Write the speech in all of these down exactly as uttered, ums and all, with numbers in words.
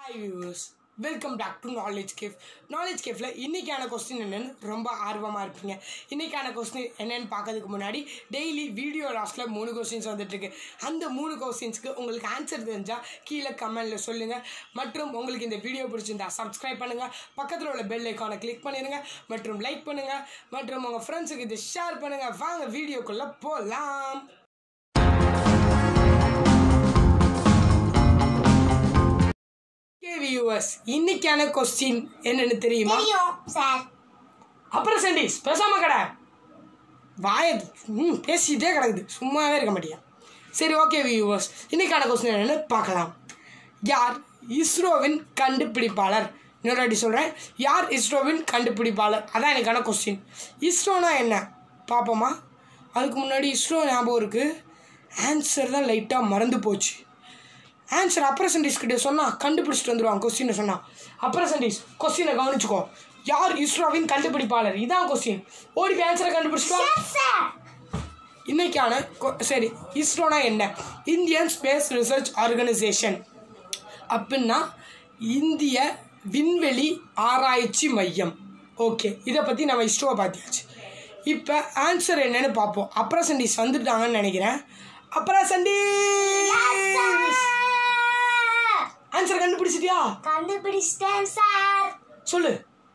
Hi viewers, welcome back to Knowledge Cave. Knowledge Caveல இன்னைக்கான question என்னன்னு ரொம்ப ஆர்வமா இருப்பீங்க. இன்னைக்கான क्वेश्चन என்னன்னு பார்க்கிறதுக்கு முன்னாடி டெய்லி வீடியோ லாஸ்ட்ல மூணு क्वेश्चंस வந்துட்டு இருக்கு. அந்த மூணு क्वेश्चंसக்கு உங்களுக்கு ஆன்சர் தெரிஞ்சா கீழ கமெண்ட்ல சொல்லுங்க. மற்றும் உங்களுக்கு இந்த வீடியோ பிடிச்சிருந்தா Subscribe பண்ணுங்க. பக்கத்துல உள்ள பெல் ஐகானை கிளிக் பண்ணிருங்க மற்றும் லைக் பண்ணுங்க. மற்றும் உங்க ஃப்ரெண்ட்ஸ்க்கு இத ஷேர் பண்ணுங்க. வாங்க வீடியோக்குள்ள போலாம். viewers இன்னைக்கான क्वेश्चन என்னன்னு தெரியுமா? தெரியும் சார். அப்புறம் சென்டிஸ் பேசாம கடை வாய ம் பேசிட்டே கிடக்குது, சும்மாவே இருக்க மாட்டியா? சரி, ஓகே வியூவர்ஸ், இன்னைக்கான क्वेश्चन என்னன்னு பார்க்கலாம். யார் இஸ்ரோவின் கண்டுபிடிப்பாளர்? இன்னொரு சொல்கிறேன், யார் இஸ்ரோவின் கண்டுபிடிப்பாளர்? அதான் எனக்கான क्वेश्चन. இஸ்ரோனா என்ன பார்ப்போமா? அதுக்கு முன்னாடி இஸ்ரோ ஞாபகம் இருக்குது, ஆன்சர் தான் லைட்டாக மறந்து போச்சு. ஆன்சர் அப்புறம் சண்டீஸ் கிட்டே சொன்னால் கண்டுபிடிச்சிட்டு வந்துடுவாங்க. கொஸ்டினை சொன்னால் அப்புறம் சண்டீஸ் கொஸ்டினை கவனிச்சுக்கோ. யார் இஸ்ரோவின் கண்டுபிடிப்பாளர்? இதான் கொஸ்டின். ஓடி போய் ஆன்சரை கண்டுபிடிச்சிட்டோம். இன்னைக்கான சரி, இஸ்ரோனா என்ன? இந்தியன் ஸ்பேஸ் ரிசர்ச் ஆர்கனைசேஷன் அப்படின்னா இந்திய விண்வெளி ஆராய்ச்சி மையம். ஓகே, இதை பற்றி நம்ம இஸ்ரோவை பார்த்தியாச்சு. இப்போ ஆன்சர் என்னன்னு பார்ப்போம். அப்புறம் சண்டீஸ் வந்துட்டாங்கன்னு நினைக்கிறேன். அப்புறம் சண்டீஸ் ஆன்சர் கண்டுபிடிச்சிட்டியா? கண்டுபிடிச்சிட்டேன் சார். சொல்லு.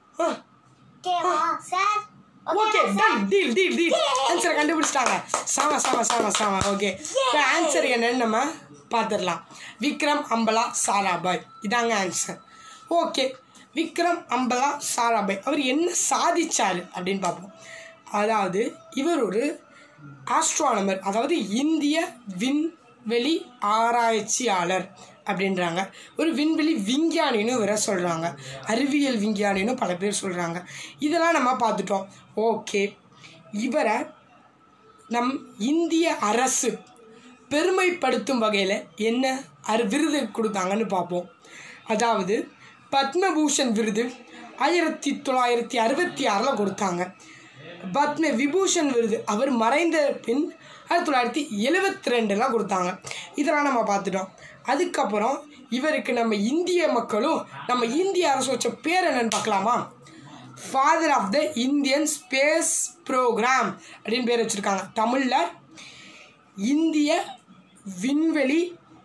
கேவா sir. Okay, done deal deal deal. Answer கண்டுபிடிச்சிட்டாங்க. சாம சாம சாம சாம. ஓகே, இப்போ ஆன்சர் என்னன்னு நம்ம பார்த்துடலாம். விக்ரம் அம்பலா சாராபாய், இதாங்க ஆன்சர். ஓகே, விக்ரம் அம்பலா சாராபாய் அவர் என்ன சாதிச்சார் அப்படின்னு பார்ப்போம். அதாவது இவர் ஒரு ஆஸ்ட்ரானமர், அதாவது இந்திய விண்வெளி ஆராய்ச்சியாளர் அப்படின்றாங்க. ஒரு விண்வெளி விஞ்ஞானின்னு வேற சொல்கிறாங்க, அறிவியல் விஞ்ஞானின்னு பல பேர் சொல்கிறாங்க. இதெல்லாம் நம்ம பார்த்துட்டோம். ஓகே, இவரை நம் இந்திய அரசு பெருமைப்படுத்தும் வகையில் என்ன அரு விருது கொடுத்தாங்கன்னு பார்ப்போம். அதாவது பத்மபூஷன் விருது ஆயிரத்தி தொள்ளாயிரத்தி அறுபத்தி ஆறில் கொடுத்தாங்க. பத்ம விபூஷன் விருது அவர் மறைந்த பின் ஆயிரத்தி தொள்ளாயிரத்தி எழுபத்தி ரெண்டில் கொடுத்தாங்க. இதெல்லாம் நம்ம பார்த்துட்டோம். அதுக்கப்புறம் இவருக்கு நம்ம இந்திய மக்களும் நம்ம இந்திய அரசு வச்ச பேர் என்னன்னு பார்க்கலாமா? Father of the Indian space program அப்படின்னு பேர் வச்சுருக்காங்க. தமிழில் இந்திய விண்வெளி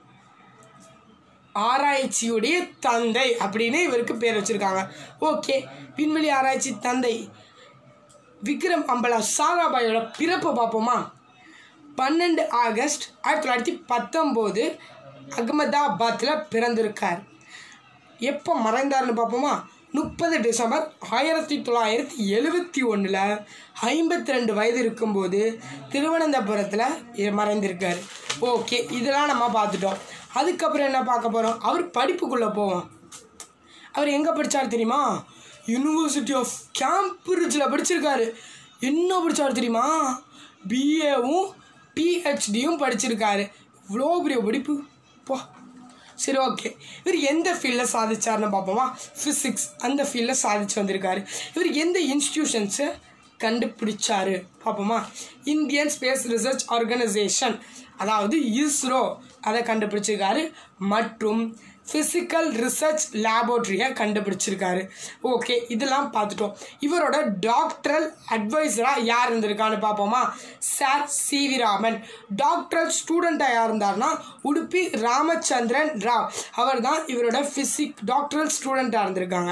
ஆராய்ச்சியுடைய தந்தை அப்படின்னு இவருக்கு பேர் வச்சுருக்காங்க. ஓகே, விண்வெளி ஆராய்ச்சி தந்தை விக்ரம் அம்பலா சாராபாயோட பிறப்பு பார்ப்போமா? பன்னெண்டு ஆகஸ்ட் ஆயிரத்தி தொள்ளாயிரத்தி பத்தொம்போது அகமதாபாத்தில் பிறந்திருக்கார். எப்போ மறைந்தார்னு பார்ப்போமா? முப்பது டிசம்பர் ஆயிரத்தி தொள்ளாயிரத்தி எழுபத்தி ஒன்றில் ஐம்பத்தி ரெண்டு வயது இருக்கும்போது திருவனந்தபுரத்தில் மறைந்திருக்கார். ஓகே, இதெல்லாம் நம்ம பார்த்துட்டோம். அதுக்கப்புறம் என்ன பார்க்க போகிறோம்? அவர் படிப்புக்குள்ளே போவோம். அவர் எங்கே படித்தார் தெரியுமா? யூனிவர்சிட்டி ஆஃப் கேம்பிரிட்ஜில் படிச்சிருக்காரு. என்ன படித்தார் தெரியுமா? பிஏவும் பிஹெச்டியும் படிச்சிருக்காரு. இவ்வளோ பெரிய படிப்பு போ. சரி, ஓகே, இவர் எந்த ஃபீல்டில் சாதிச்சார்னு பார்ப்போமா? ஃபிசிக்ஸ் அந்த ஃபீல்டில் சாதிச்சு வந்திருக்காரு. இவர் எந்த இன்ஸ்டிடியூஷன்ஸை கண்டுபிடிச்சாரு பார்ப்போமா? இந்தியன் ஸ்பேஸ் ரிசர்ச் ஆர்கனைசேஷன், அதாவது இஸ்ரோ, அதை கண்டுபிடிச்சிருக்காரு. மற்றும் ஃபிசிக்கல் ரிசர்ச் லேபோரட்டரியை கண்டுபிடிச்சிருக்காரு. ஓகே, இதெல்லாம் பார்த்துட்டோம். இவரோட டாக்டரல் அட்வைசராக யார் இருந்திருக்கான்னு பார்ப்போமா? Sir C V Raman. Doctoral ஸ்டூடெண்ட்டாக யார் இருந்தார்னா உடுப்பி ராமச்சந்திரன் ராவ். அவர் தான் இவரோட ஃபிசிக் டாக்டரல் ஸ்டூடெண்ட்டாக இருந்திருக்காங்க.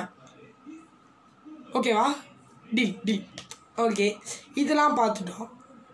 ஓகேவா? டி டி ஓகே, இதெல்லாம் பார்த்துட்டோம்.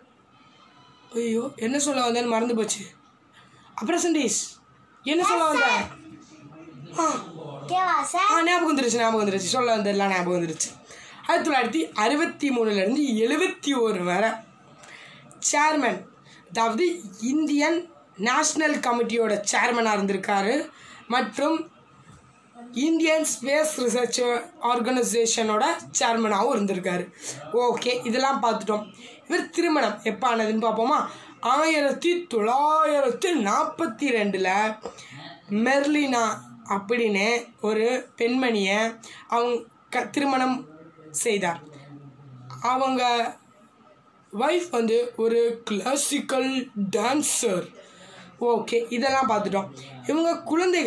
ஐயோ, என்ன சொல்ல வந்தேன்னு மறந்து போச்சு. அப்புறம் சண்டீஸ் என்ன சொல்ல வந்தேன்? ஆ ஆ ஞாபகம் வந்துருச்சு ஞாபகம் வந்துருச்சு சொல்ல வந்ததெல்லாம் ஞாபகம் வந்துருச்சு. ஆயிரத்தி தொள்ளாயிரத்தி அறுபத்தி மூணுலேருந்து எழுபத்தி ஒரு வரை சேர்மன், அதாவது இந்தியன் நேஷ்னல் கமிட்டியோட சேர்மனாக இருந்திருக்காரு. மற்றும் இந்தியன் ஸ்பேஸ் ரிசர்ச் ஆர்கனைசேஷனோட சேர்மனாகவும் இருந்திருக்காரு. ஓகே, இதெல்லாம் பார்த்துட்டோம். இவர் திருமணம் எப்போ ஆனதுன்னு பார்ப்போமா? ஆயிரத்தி தொள்ளாயிரத்தி நாற்பத்தி ரெண்டில் மெர்லினா அப்படின்னு ஒரு பெண்மணியை அவங்க க திருமணம் செய்தார். அவங்க வைஃப் வந்து ஒரு கிளாசிக்கல் டான்ஸர். ஓகே, இதெல்லாம் பார்த்துட்டோம். இவங்க குழந்தைகள்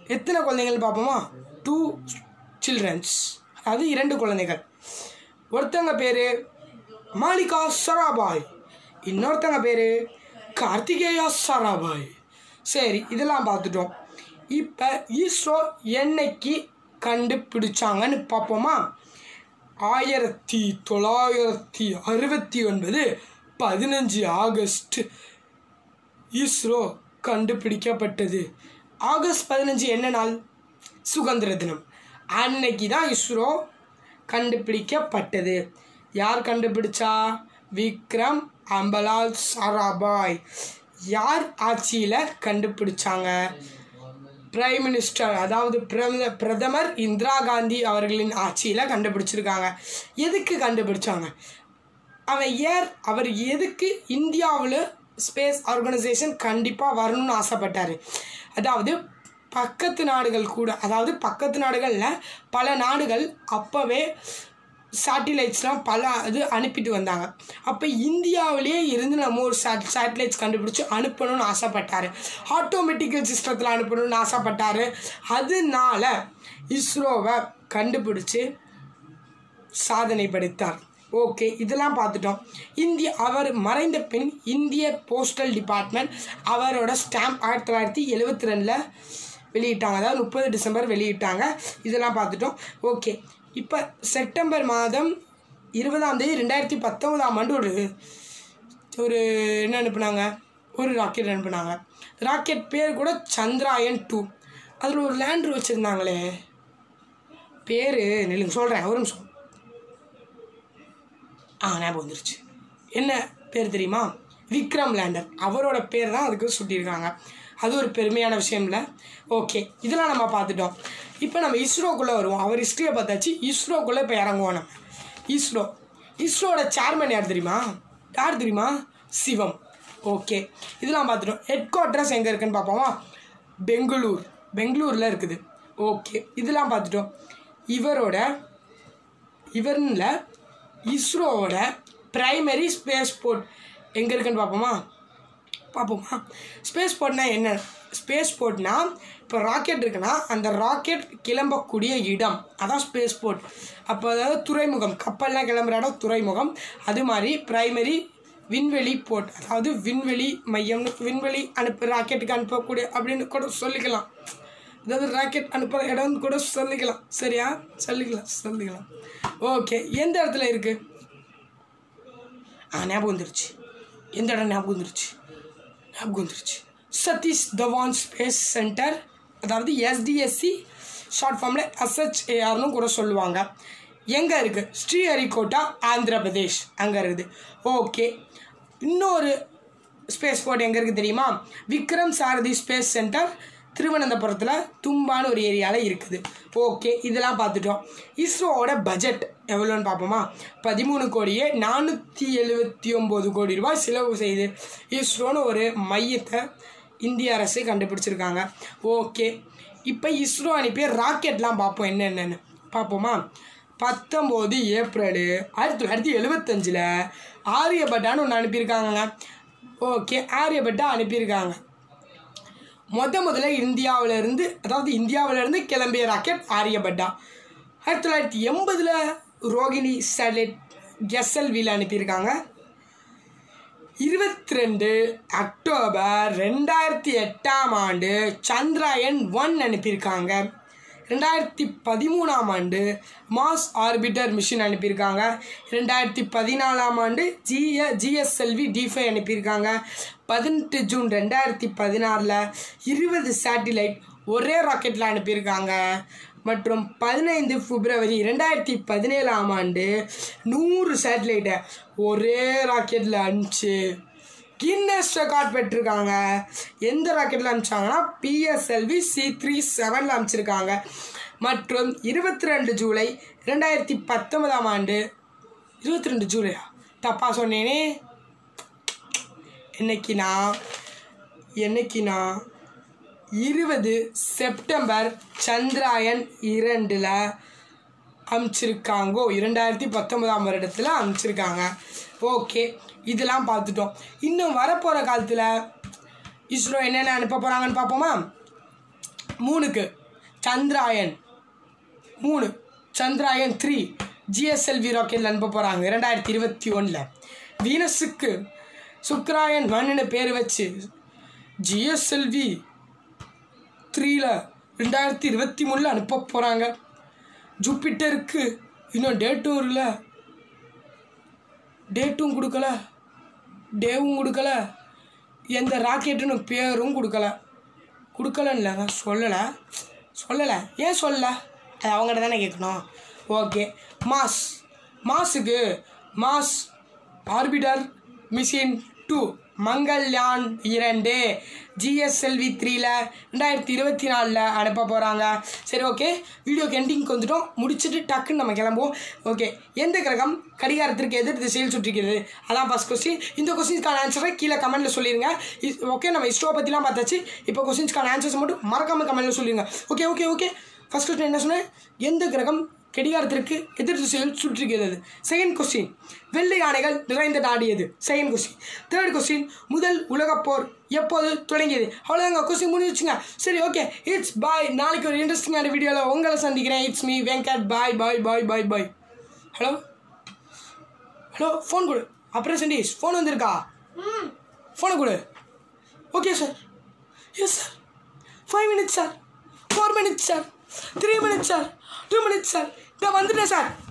எத்தனை குழந்தைகள் பார்ப்போமா? டூ சில்ட்ரன்ஸ், அதாவது இரண்டு குழந்தைகள். ஒருத்தவங்க பேர் மாலிகா சாராபாய், இன்னொருத்தவங்க பேர் கார்த்திகேயா சாராபாய். சரி, இதெல்லாம் பார்த்துட்டோம். இப்போ இஸ்ரோ என்னைக்கு கண்டுபிடிச்சாங்கன்னு பார்ப்போமா? ஆயிரத்தி தொள்ளாயிரத்தி அறுபத்தி ஒன்பது பதினஞ்சு ஆகஸ்ட் இஸ்ரோ கண்டுபிடிக்கப்பட்டது. ஆகஸ்ட் பதினஞ்சு என்ன நாள்? சுதந்திர தினம். அன்னைக்கு தான் இஸ்ரோ கண்டுபிடிக்கப்பட்டது. யார் கண்டுபிடிச்சா? விக்ரம் அம்பலால் சாராபாய். யார் ஆட்சியில் கண்டுபிடிச்சாங்க? பிரைம் மினிஸ்டர், அதாவது பிரத பிரதமர் இந்திரா காந்தி அவர்களின் ஆட்சியில் கண்டுபிடிச்சிருக்காங்க. எதுக்கு கண்டுபிடிச்சாங்க? அவன் ஏர் அவர் எதுக்கு இந்தியாவில் ஸ்பேஸ் ஆர்கனைசேஷன் கண்டிப்பாக வரணும்னு ஆசைப்பட்டார். அதாவது பக்கத்து நாடுகள் கூட, அதாவது பக்கத்து நாடுகளில் பல நாடுகள் அப்போவே சேட்டிலைட்ஸ்லாம் பல இது அனுப்பிட்டு வந்தாங்க. அப்போ இந்தியாவிலேயே இருந்து நம்ம ஒரு சேட் சேட்டிலைட்ஸ் கண்டுபிடிச்சி அனுப்பணும்னு ஆசைப்பட்டார். ஆட்டோமேட்டிக்கல் சிஸ்டத்தில் அனுப்பணும்னு ஆசைப்பட்டார். அதனால இஸ்ரோவை கண்டுபிடிச்சி சாதனை படைத்தார். ஓகே, இதெல்லாம் பார்த்துட்டோம். இந்திய அவர் மறைந்த பின் இந்திய போஸ்டல் டிபார்ட்மெண்ட் அவரோட ஸ்டாம்ப் ஆயிரத்தி தொள்ளாயிரத்தி எழுபத்தி ரெண்டில் வெளியிட்டாங்க, அதாவது முப்பது டிசம்பர் வெளியிட்டாங்க. இதெல்லாம் பார்த்துட்டோம். ஓகே, இப்போ செப்டம்பர் மாதம் இருபதாம் தேதி ரெண்டாயிரத்தி பத்தொன்பதாம் ஆண்டு ஒரு ஒரு என்ன அனுப்புனாங்க? ஒரு ராக்கெட் அனுப்புனாங்க. ராக்கெட் பேர் கூட சந்திராயன் டூ. அதில் ஒரு லேண்டர் வச்சுருந்தாங்களே, பேர் நில்லுங்க சொல்கிறேன், ஒரு நிமிஷம். ஆ ஞாபகம் வந்துருச்சு. என்ன பேர் தெரியுமா? விக்ரம் லேண்டர். அவரோட பேர் தான் அதுக்கு சுட்டியிருக்காங்க. அது ஒரு பெருமையான விஷயம் இல்லை. ஓகே, இதெல்லாம் நம்ம பார்த்துட்டோம். இப்போ நம்ம இஸ்ரோக்குள்ளே வருவோம். அவர் ஹிஸ்ட்ரியை பார்த்தாச்சு. இஸ்ரோக்குள்ளே இப்போ இறங்குவோம் நம்ம. இஸ்ரோ இஸ்ரோட சேர்மன் யார் தெரியுமா? யார் தெரியுமா? சிவம். ஓகே, இதெல்லாம் பார்த்துட்டோம். ஹெட் குவார்ட்டர்ஸ் எங்கே இருக்குன்னு பார்ப்போமா? பெங்களூர், பெங்களூரில் இருக்குது. ஓகே, இதெல்லாம் பார்த்துட்டோம். இவரோட இவரில் இஸ்ரோவோட பிரைமரி ஸ்பேஸ் போர்ட் எங்கே இருக்குன்னு பார்ப்போமா? பார்ப்போமா? ஸ்பேஸ் போர்ட்னா என்ன? ஸ்பேஸ் போர்ட்னா இப்போ ராக்கெட் இருக்குன்னா அந்த ராக்கெட் கிளம்பக்கூடிய இடம், அதான் ஸ்பேஸ் போர்ட். அப்போ அதாவது துறைமுகம், கப்பல்லாம் கிளம்புற இடம் துறைமுகம். அது மாதிரி பிரைமரி விண்வெளி போர்ட், அதாவது விண்வெளி மையம்னு, விண்வெளி அனுப்பு ராக்கெட்டுக்கு அனுப்பக்கூடிய அப்படின்னு கூட சொல்லிக்கலாம். அதாவது ராக்கெட் அனுப்புகிற இடம்னு கூட சொல்லிக்கலாம். சரியா? சொல்லிக்கலாம் சொல்லிக்கலாம் ஓகே, எந்த இடத்துல இருக்குது? ஆ ஞாபகம் வந்துருச்சு. எந்த இடம் ஞாபகம் வந்துருச்சு? ஞாபகம் வந்துருச்சு. சதீஷ் தவான் ஸ்பேஸ் சென்டர், அதாவது எஸ்டிஎஸ்சி ஷார்ட் ஃபார்மில் எஸ்ஹெச்ஏஆர்னு கூட சொல்லுவாங்க. எங்கே இருக்குது? ஸ்ரீஹரிகோட்டா, ஆந்திர பிரதேஷ், அங்கே இருக்குது. ஓகே, இன்னொரு ஸ்பேஸ் போர்ட் எங்கே இருக்குது தெரியுமா? விக்ரம் சாரதி ஸ்பேஸ் சென்டர் திருவனந்தபுரத்தில் தும்பான்னு ஒரு ஏரியாவில் இருக்குது. ஓகே, இதெல்லாம் பார்த்துட்டோம். இஸ்ரோவோட பட்ஜெட் எவ்வளோன்னு பார்ப்போமா? பதிமூணு கோடியே நானூற்றி எழுபத்தி ஒம்பது கோடி ரூபாய் செலவு செய்து இஸ்ரோன்னு ஒரு மையத்தை இந்திய அரசு கண்டுபிடிச்சிருக்காங்க. ஓகே, இப்போ இஸ்ரோ அனுப்பிய ராக்கெட்லாம் பார்ப்போம் என்னென்னு பார்ப்போமா? பத்தொம்போது ஏப்ரல் ஆயிரத்தி தொள்ளாயிரத்தி எழுபத்தஞ்சில் ஆரியபட்டான்னு ஒன்று அனுப்பியிருக்காங்க. ஓகே, ஆரியபட்டா அனுப்பியிருக்காங்க. முத முதல்ல இந்தியாவிலேருந்து, அதாவது இந்தியாவிலேருந்து கிளம்பிய ராக்கெட் ஆரியபட்டா. ஆயிரத்தி தொள்ளாயிரத்தி எண்பதில் ரோகிணி சேட்டலைட் எஸ்எல்வியில் அனுப்பியிருக்காங்க. இருபத்தி ரெண்டு அக்டோபர் ரெண்டாயிரத்தி எட்டாம் ஆண்டு சந்திராயன் ஒன் அனுப்பியிருக்காங்க. ரெண்டாயிரத்தி பதிமூணாம் ஆண்டு மாஸ் ஆர்பிட்டர் மிஷின் அனுப்பியிருக்காங்க. ரெண்டாயிரத்தி பதினாலாம் ஆண்டு ஜிஎ ஜிஎஸ்எல்வி டி ஃபைவ் அனுப்பியிருக்காங்க. பதினெட்டு ஜூன் ரெண்டாயிரத்தி பதினாறில் இருபது சேட்டிலைட் ஒரே ராக்கெட்டில் அனுப்பியிருக்காங்க. மற்றும் பதினைந்து பிப்ரவரி ரெண்டாயிரத்தி பதினேழாம் ஆண்டு நூறு சேட்டலைட்டை ஒரே ராக்கெட்டில் அனுப்பிச்சு கின்னஸ் ரெக்கார்ட் பெற்றிருக்காங்க. எந்த ராக்கெட்டில் அனுப்பிச்சாங்கன்னா பிஎஸ்எல்வி சி த்ரீ செவனில் அனுப்பிச்சிருக்காங்க. மற்றும் இருபத்தி ரெண்டு ஜூலை ரெண்டாயிரத்தி பத்தொன்பதாம் ஆண்டு இருபத்தி ரெண்டு ஜூலையா தப்பாக சொன்னேனே, என்னைக்குனா என்னைக்குனா இருபது செப்டம்பர் சந்திராயன் இரண்டில் அனுப்பிச்சிருக்காங்கோ, இரண்டாயிரத்தி பத்தொன்பதாம் வருடத்தில் அனுப்பிச்சிருக்காங்க. ஓகே, இதெல்லாம் பார்த்துட்டோம். இன்னும் வரப்போகிற காலத்தில் இஸ்ரோ என்னென்ன அனுப்ப போகிறாங்கன்னு பார்ப்போமா? மூணுக்கு சந்திராயன் மூணு சந்திராயன் த்ரீ ஜிஎஸ்எல்வி ராக்கெட்டில் அனுப்ப போகிறாங்க இரண்டாயிரத்தி இருபத்தி ஒன்றில். வீனஸுக்கு சுக்ராயன் ஒன்னு பேர் வச்சு ஜிஎஸ்எல்வி த்ரீயில் ரெண்டாயிரத்தி இருபத்தி மூணில் அனுப்ப போகிறாங்க. ஜூப்பிட்டருக்கு இன்னும் டேட்டும் இல்லை, டேட்டும் கொடுக்கல, டேவும் கொடுக்கல, எந்த ராக்கெட்டுன்னு பேரும் கொடுக்கல. கொடுக்கலன்னு இல்லைங்க, சொல்லலை சொல்லலை ஏன் சொல்லலை அது அவங்கள்ட்ட தானே கேட்கணும். ஓகே, மாஸ் மாஸுக்கு Mars orbiter mission two Mangalyaan இரண்டு ஜிஎஸ்எல்வி த்ரீயில் ரெண்டாயிரத்தி இருபத்தி நாலில் அனுப்ப போகிறாங்க. சரி, ஓகே, வீடியோக்கு எண்டிங்க்கு வந்துட்டோம். முடிச்சுட்டு டக்குன்னு நம்ம கிளம்புவோம். ஓகே, எந்த கிரகம் கடிகாரத்திற்கு எதிர் திசையில் சுற்றிக்கிறது? அதான் ஃபஸ்ட் கொஸ்டின். இந்த கொஸ்டின்ஸ்க்கான ஆன்சரை கீழே கமெண்ட்டில் சொல்லிடுங்க. ஓகே, நம்ம இஸ்ரோ பற்றிலாம் பார்த்தாச்சு. இப்போ கொஸ்டின்ஸ்க்கான ஆன்சர்ஸ் மட்டும் மறக்காமல் கமெண்ட்டில் சொல்லிடுங்க. Okay okay okay first question என்ன சொன்னேன்? எந்த கிரகம் கடிகாரத்திற்கு எதிர் திசையில் சுற்றுகிறது? செகண்ட் கொஸ்டின், வெள்ளை யானைகள் நிறைந்த நாடு எது? Second question. தேர்ட் கொஸ்டின், முதல் உலகப் போர் எப்போது தொடங்கியது? அவ்வளோதாங்க, கொஸ்டின் முடிஞ்சிச்சுங்க. சரி, ஓகே, இட்ஸ் பாய். நாளைக்கு ஒரு இன்ட்ரெஸ்டிங்கான வீடியோவில் உங்களை சந்திக்கிறேன். It's me Venkat. Bye bye bye bye bye. Hello hello phone கொடு. அப்புறம் சண்டீஸ் ஃபோன் வந்திருக்கா? ஃபோனை கொடு. Okay sir. Yes sir. Five minutes sir, four minutes sir, three minutes sir, two minutes sir. இதை வந்துட்டேன் சார்.